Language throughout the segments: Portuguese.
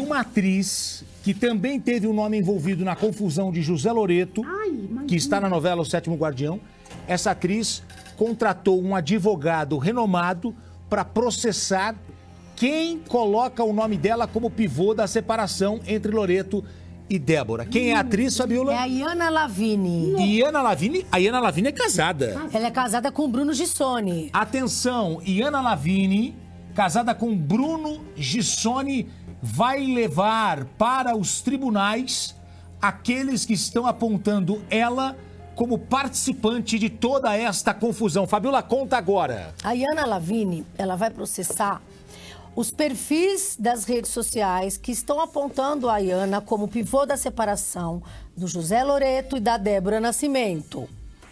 uma atriz que também teve o nome envolvido na confusão de José Loreto, que está na novela O Sétimo Guardião. Essa atriz contratou um advogado renomado para processar quem coloca o nome dela como pivô da separação entre Loreto e Débora. Quem é a atriz, Fabiola? É a Iana Lavigne. Iana Lavigne? A Iana Lavigne é casada. Ela é casada com o Bruno Gissoni. Atenção, Iana Lavigne, casada com Bruno Gissoni, vai levar para os tribunais aqueles que estão apontando ela como participante de toda esta confusão. Fabiola, conta agora. A Iana Lavigne, ela vai processar os perfis das redes sociais que estão apontando a Iana como pivô da separação do José Loreto e da Débora Nascimento.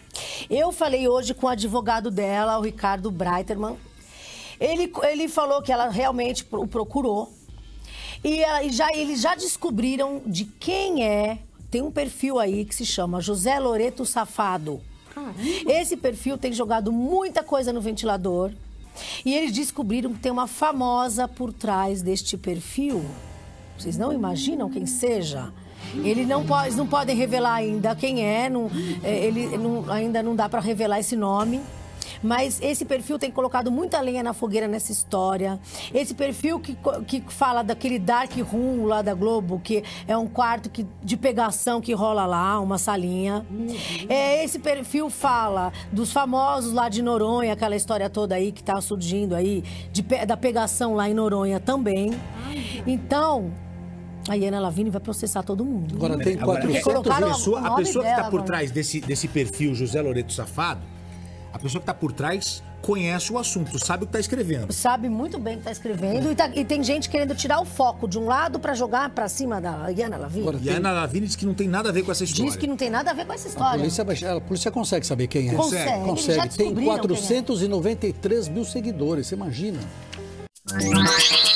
Eu falei hoje com o advogado dela, o Ricardo Breiterman. Ele falou que ela realmente o procurou. E eles já descobriram de quem é. Tem um perfil aí que se chama José Loreto Safado. Esse perfil tem jogado muita coisa no ventilador. E eles descobriram que tem uma famosa por trás deste perfil. Vocês não imaginam quem seja? Eles não podem revelar ainda quem é. Ainda não dá para revelar esse nome. Mas esse perfil tem colocado muita lenha na fogueira nessa história. Esse perfil que fala daquele dark room lá da Globo, que é um quarto de pegação que rola lá, uma salinha. Esse perfil fala dos famosos lá de Noronha, aquela história toda aí que tá surgindo aí, da pegação lá em Noronha também. Então, a Iana Lavigne vai processar todo mundo. Agora tem 400... A pessoa que está por trás desse perfil José Loreto Safado, a pessoa que está por trás conhece o assunto, sabe o que está escrevendo. Sabe muito bem o que está escrevendo. E tem gente querendo tirar o foco de um lado para jogar para cima da Iana Lavigne. Agora, Iana Lavigne diz que não tem nada a ver com essa história. Diz que não tem nada a ver com essa história. A polícia consegue saber quem é. Consegue. Tem 493 mil seguidores, você imagina.